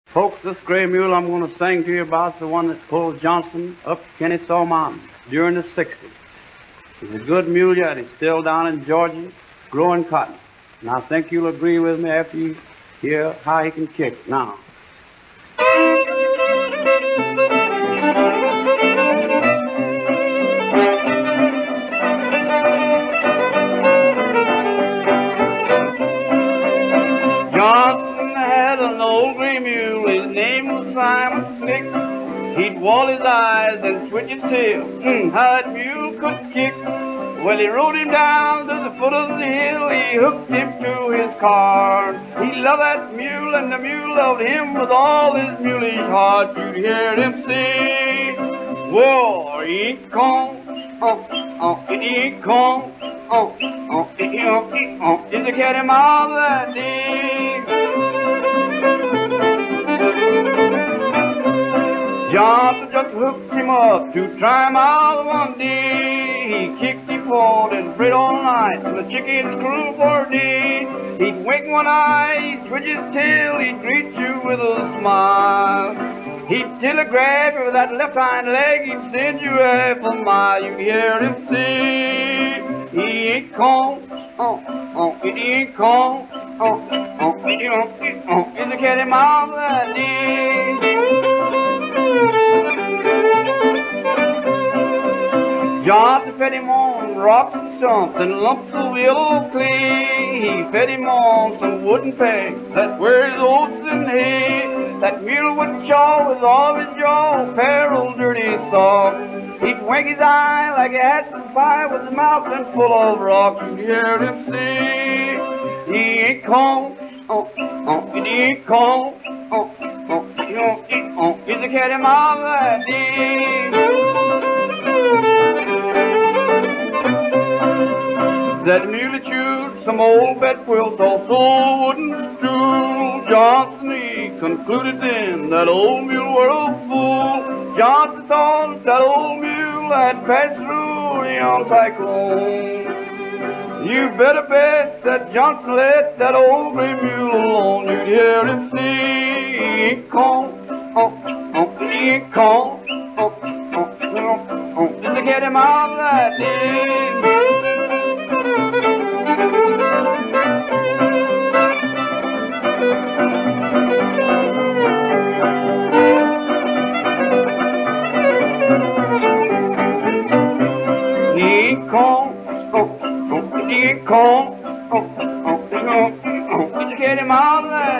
Folks, this gray mule I'm going to sing to you about is the one that pulled Johnson up Kennesaw Mountain during the 60s. He's a good mule yet. He's still down in Georgia growing cotton. And I think you'll agree with me after you hear how he can kick now. Johnson had an old gray mule, his name was Simon Slick. He'd wall his eyes and switch his tail, how that mule could kick. Well, he rode him down to the foot of the hill, he hooked him to his car. He loved that mule and the mule loved him with all his mulish heart. You'd hear him say, whoa, he come, he come, is a cat him out that day. Johnson just hooked him up to try him out one day. He kicked him forward and prayed all night till the chickens grew for a day. He'd wink one eye, he'd switch his tail, he'd greet you with a smile. He'd telegraph you with that left hind leg, he'd send you half a mile. You'd hear him say, he ain't come, he ain't come, is a cat him out that day. Johnson fed him on rocks and stumps and lumps of yellow clay. He fed him on some wooden pegs that were his oats and hay. That mule would chaw with all his jaw, pair old dirty saw. He'd wink his eye like he had some fire with his mouth and full of rocks. You'd hear him say, he ain't come, he ain't come, he's a cat him out that day. That mule chewed some old bed quilts, also wooden stool. Johnson, he concluded then that old mule were a fool. Johnson thought that old mule had passed through a young cyclone. You better bet that Johnson let that old gray mule alone. You'd hear him say, he ain't come, he ain't come, just to get him out of that day. He come, he come, just to get him out of that.